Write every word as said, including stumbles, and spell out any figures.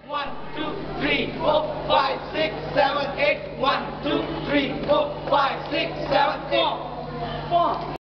One, two, three, four, five, six, seven, eight. One, two, three, four, five, six, seven, eight. Four. Four.